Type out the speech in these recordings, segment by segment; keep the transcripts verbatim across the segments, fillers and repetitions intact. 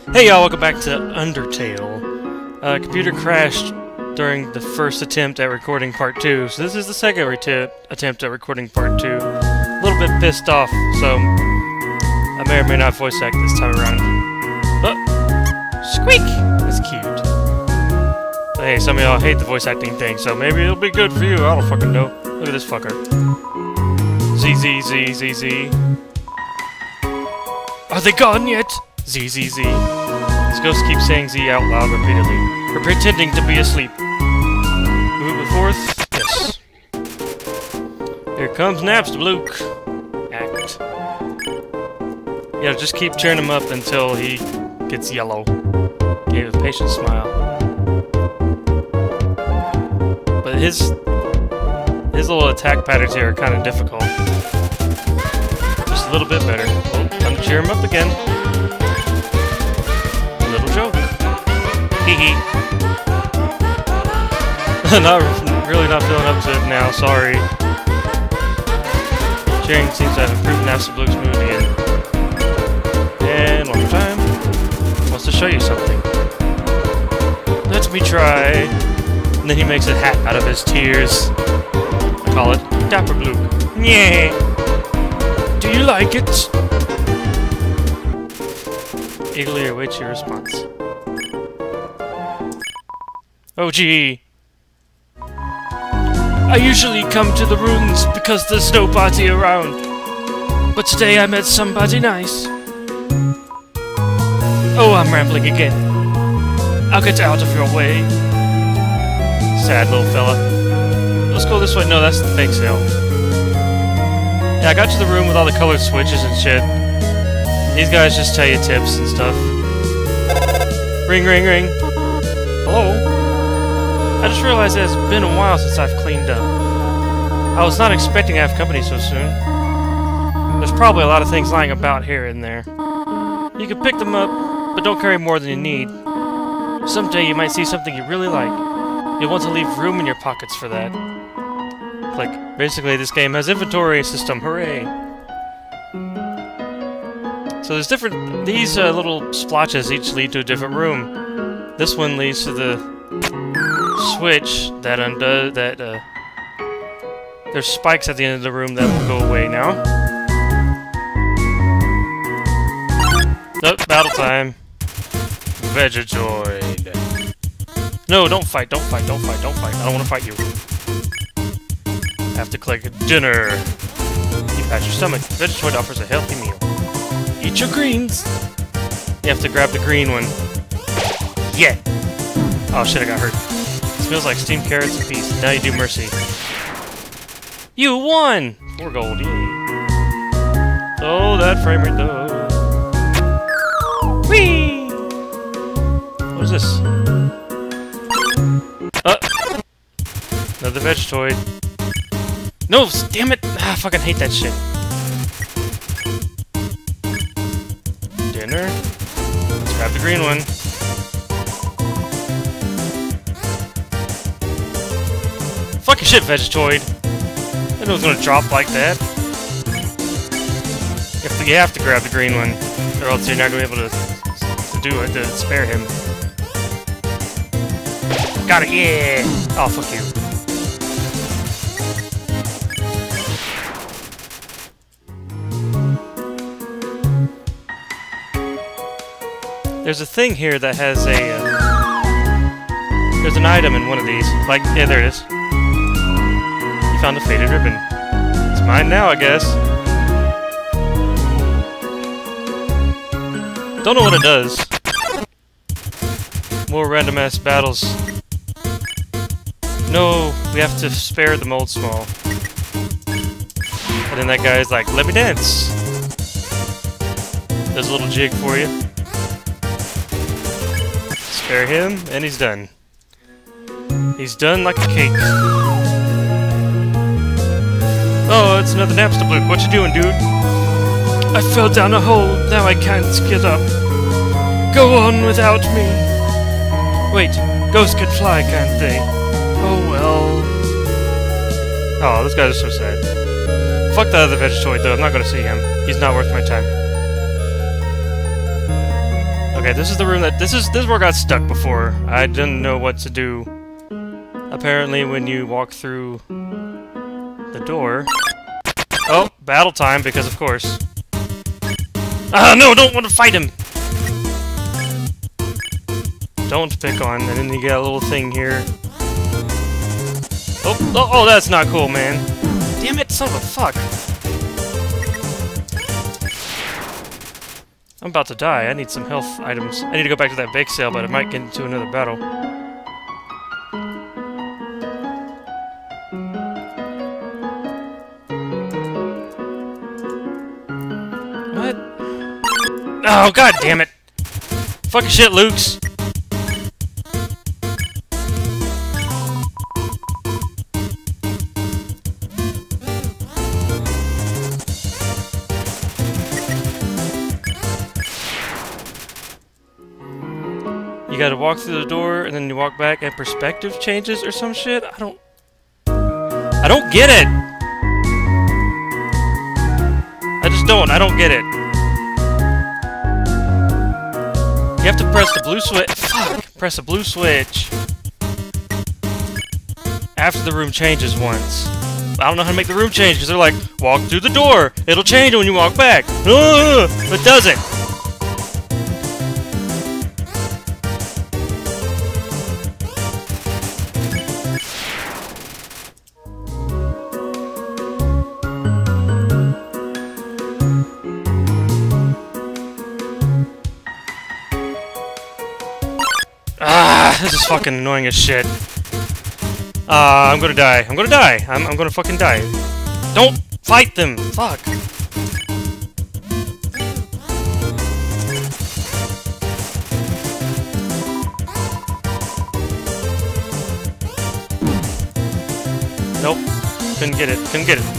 Hey y'all, welcome back to Undertale. Uh, computer crashed during the first attempt at recording part two, so this is the second attempt at recording part two. A little bit pissed off, so I may or may not voice act this time around. Oh! Squeak! That's cute. But hey, some of y'all hate the voice acting thing, so maybe it'll be good for you, I don't fucking know. Look at this fucker. Z Z Z Z Z. Are they gone yet? Z Z Z. This ghost keeps saying Z out loud repeatedly. We're pretending to be asleep. Move it forth. Yes. Here comes Napstablook. Act. Yeah, just keep cheering him up until he gets yellow. Give a patient smile. But his his little attack patterns here are kind of difficult. Just a little bit better. Oh, time to cheer him up again. Little joke. Hee hee. Not really not feeling up to it now, sorry. Cheering seems to have improved Napstablook's mood again. And one more time. Wants to show you something. Let me try. And then he makes a hat out of his tears. I call it Dapperblook. Yeah. Do you like it? Eagerly awaits your response. Oh gee. I usually come to the ruins because there's nobody around. But today I met somebody nice. Oh, I'm rambling again. I'll get out of your way. Sad little fella. Let's go this way. No, that's the bake sale. Yeah, I got to the room with all the colored switches and shit. These guys just tell you tips and stuff. Ring, ring, ring. Hello? I just realized that it's been a while since I've cleaned up. I was not expecting to have company so soon. There's probably a lot of things lying about here and there. You can pick them up, but don't carry more than you need. Someday you might see something you really like. You'll want to leave room in your pockets for that. Click. Basically, this game has inventory system. Hooray! So there's different, these uh, little splotches each lead to a different room. This one leads to the switch that undoes, that, uh, there's spikes at the end of the room that will go away now. Nope, battle time. Vegetoid. No, don't fight, don't fight, don't fight, don't fight. I don't want to fight you. Have to click dinner. You pat your stomach. Vegetoid offers a healthy meal. Eat your greens! You have to grab the green one. Yeah! Oh shit, I got hurt. It smells like steamed carrots and peas. Now you do mercy. You won! Four gold, yay. Oh, that frame rate though. Whee! What is this? Uh! Another Vegetoid. No! Damn it! Ah, I fucking hate that shit. Dinner. Let's grab the green one. Fuck your shit, Vegetoid. I didn't know it was gonna drop like that. You have to, you have to grab the green one, or else you're not gonna be able to, to do it, to spare him. Got it, yeah! Oh, fuck you. There's a thing here that has a, uh, there's an item in one of these. Like, yeah, there it is. You found a faded ribbon. It's mine now, I guess. Don't know what it does. More random-ass battles. No, we have to spare the mold small. And then that guy's like, let me dance. Does a little jig for you. Spare him, and he's done. He's done like a cake. Oh, it's another Napstablook. What you doing, dude? I fell down a hole. Now I can't get up. Go on without me. Wait, ghosts can fly, can't they? Oh well. Oh, this guy's so sad. Fuck the other Vegetoid, though. I'm not gonna see him. He's not worth my time. Okay, this is the room that... This is, this is where I got stuck before. I didn't know what to do. Apparently, when you walk through the door... Oh, battle time, because of course. Ah, no, don't want to fight him! Don't pick on, and then you get a little thing here. Oh, oh, oh, that's not cool, man. Damn it, son of a fuck. I'm about to die. I need some health items. I need to go back to that bake sale, but I might get into another battle. What? Oh, god damn it! Fucking shit, Luke's! You gotta walk through the door, and then you walk back, and perspective changes or some shit? I don't... I don't get it! I just don't. I don't get it. You have to press the blue switch... Fuck! Press the blue switch after the room changes once. I don't know how to make the room change, because they're like, walk through the door! It'll change when you walk back! Ugh, it doesn't! Ah, this is fucking annoying as shit. Uh, I'm gonna die. I'm gonna die. I'm, I'm gonna fucking die. Don't fight them! Fuck. Nope. Couldn't get it. Couldn't get it.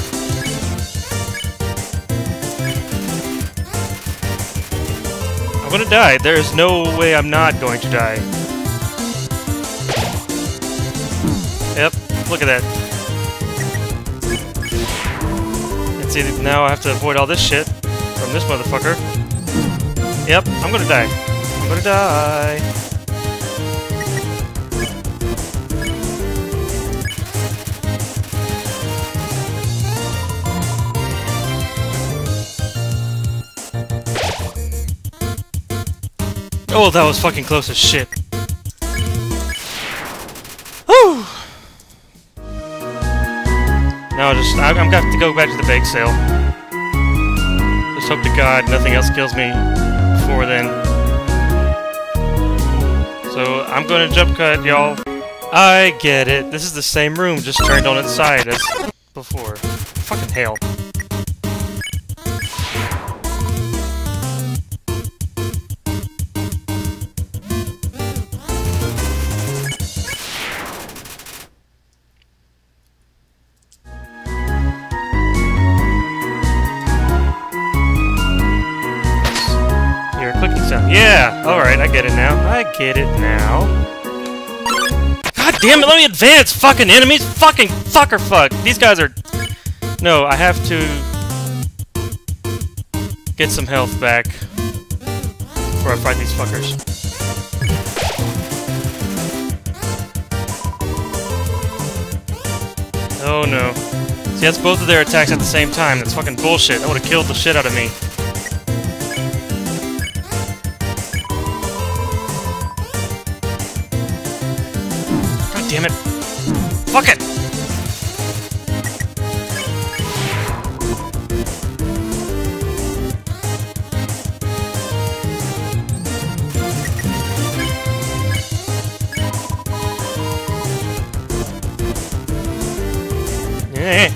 I'm gonna die. There is no way I'm not going to die. Yep, look at that. And see, now I have to avoid all this shit from this motherfucker. Yep, I'm gonna die. I'm gonna die. Oh, that was fucking close as shit. Whew! Now I just, I, I'm gonna have to go back to the bake sale. Just hope to God nothing else kills me before then. So, I'm gonna jump cut, y'all. I get it. This is the same room, just turned on its side as before. Fucking hell. Yeah! Alright, I get it now. I get it now. God damn it, let me advance, fucking enemies! Fucking fucker fuck! These guys are... No, I have to... get some health back before I fight these fuckers. Oh no. See, that's both of their attacks at the same time. That's fucking bullshit. That would've killed the shit out of me. Damn it. Fuck it! Yeah.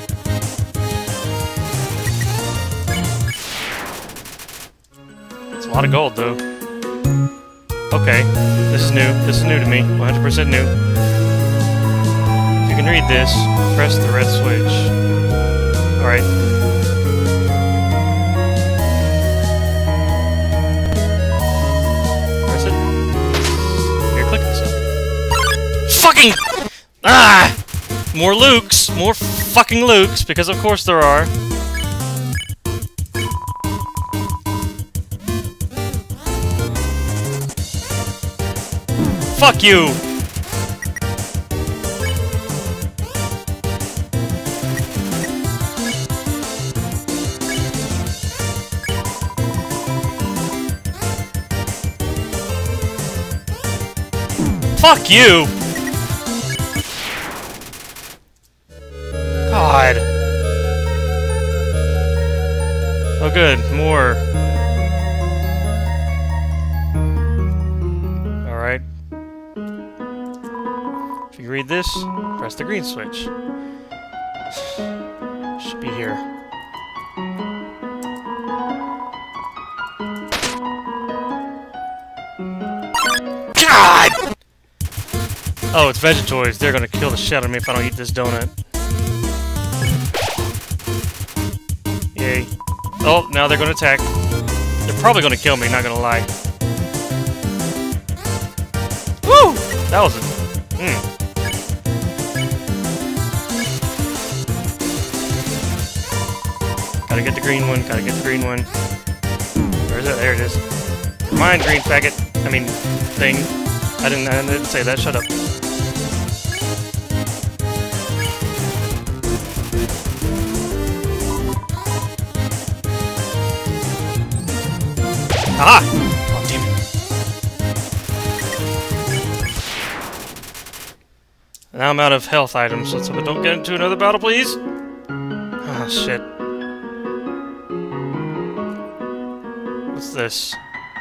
It's a lot of gold, though. Okay. This is new. This is new to me. one hundred percent new. You can read this, press the red switch. Alright. Press it. You're clicking stuff. Fucking! Ah! More Lukes! More fucking Lukes, because of course there are. Fuck you! Fuck you! God. Oh good, more. Alright. If you read this, press the green switch. Should be here. God! Oh, it's Vegetoids. They're gonna kill the shit out of me if I don't eat this donut. Yay. Oh, now they're gonna attack. They're probably gonna kill me, not gonna lie. Woo! That was a... Mm. Gotta get the green one, gotta get the green one. Where is it? There it is. Mine, green faggot. I mean, thing. I didn't, I didn't say that, shut up. Aha! Oh, damn it. Now I'm out of health items. Let's hope I don't get into another battle, please. Oh, shit. What's this?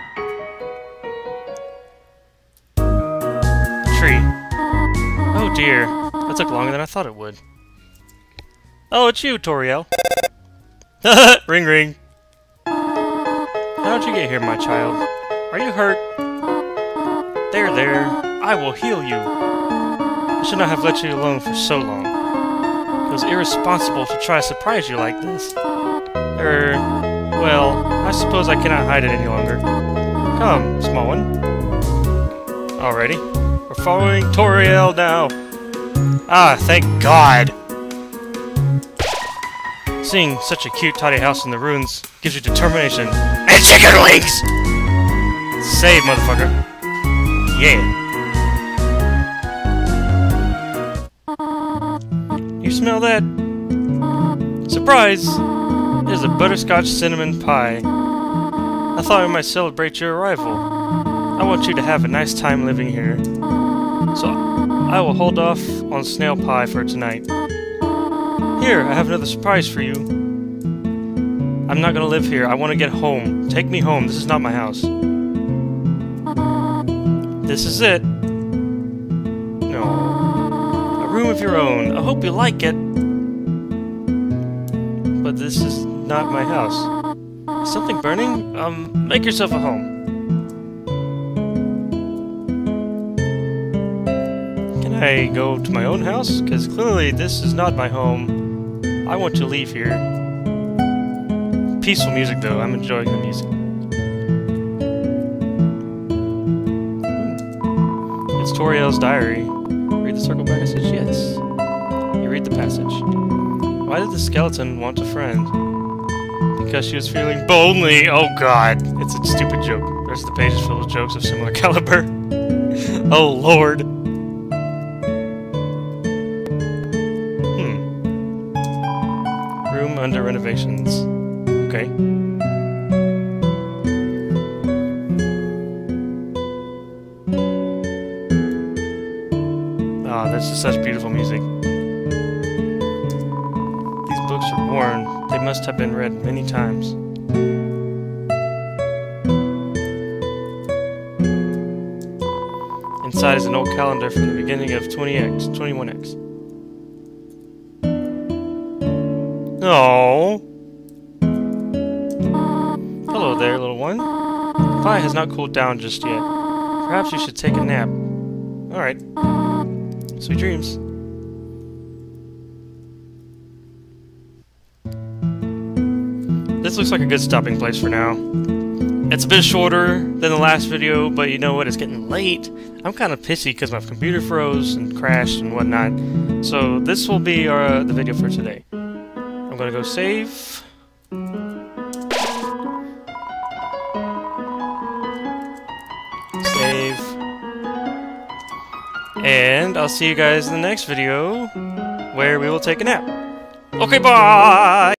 Tree. Oh dear. That took longer than I thought it would. Oh, it's you, Toriel. Ring ring. How'd you get here, my child? Are you hurt? There, there. I will heal you. I should not have let you alone for so long. It was irresponsible to try to surprise you like this. Er, well, I suppose I cannot hide it any longer. Come, small one. Alrighty. We're following Toriel now. Ah, thank God. Seeing such a cute, tidy house in the ruins gives you determination. And chicken wings! Save, motherfucker. Yeah. You smell that? Surprise! It is a butterscotch cinnamon pie. I thought we might celebrate your arrival. I want you to have a nice time living here. So, I will hold off on snail pie for tonight. Here, I have another surprise for you. I'm not gonna live here. I want to get home. Take me home. This is not my house. This is it. No. A room of your own. I hope you like it. But this is not my house. Is something burning? Um, make yourself a home. Can I go to my own house? Because clearly this is not my home. I want to leave here. Peaceful music, though. I'm enjoying the music. It's Toriel's diary. Read the circle passage? Yes. You read the passage. Why did the skeleton want a friend? Because she was feeling lonely. Oh God. It's a stupid joke. The rest of the page is filled with jokes of similar caliber. Oh Lord. Under renovations. Okay. Ah, oh, this is such beautiful music. These books are worn. They must have been read many times. Inside is an old calendar from the beginning of twenty X, twenty-one X. Oh. Hello there, little one. The fire has not cooled down just yet. Perhaps you should take a nap. Alright. Sweet dreams. This looks like a good stopping place for now. It's a bit shorter than the last video, but you know what? It's getting late. I'm kind of pissy because my computer froze and crashed and whatnot. So this will be uh, the video for today. I'm gonna go save. Save. And I'll see you guys in the next video, where we will take a nap. Okay, bye!